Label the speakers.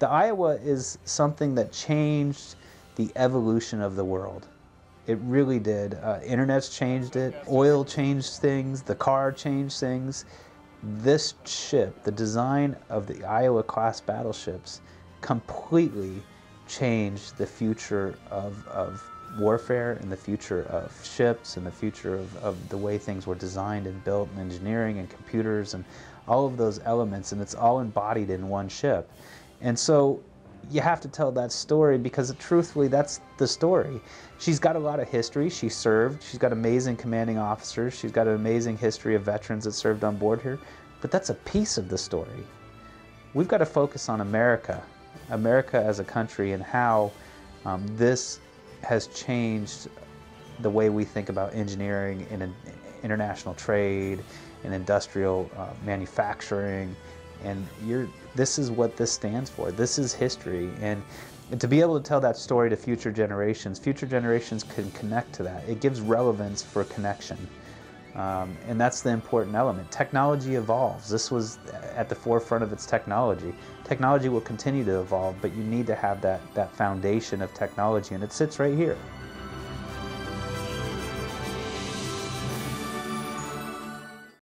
Speaker 1: The Iowa is something that changed the evolution of the world. It really did. Internet's changed it, oil changed things, the car changed things. This ship, the design of the Iowa-class battleships, completely changed the future of warfare and the future of ships and the future of the way things were designed and built and engineering and computers and all of those elements, and it's all embodied in one ship. And so you have to tell that story because truthfully that's the story. She's got a lot of history. She served. She's got amazing commanding officers. She's got an amazing history of veterans that served on board here. But that's a piece of the story. We've got to focus on America, America as a country, and how this has changed the way we think about engineering and international trade and industrial manufacturing. And this is what this stands for. This is history. And to be able to tell that story to future generations can connect to that. It gives relevance for connection. And that's the important element. Technology evolves. This was at the forefront of its technology. Technology will continue to evolve, but you need to have that foundation of technology, and it sits right here.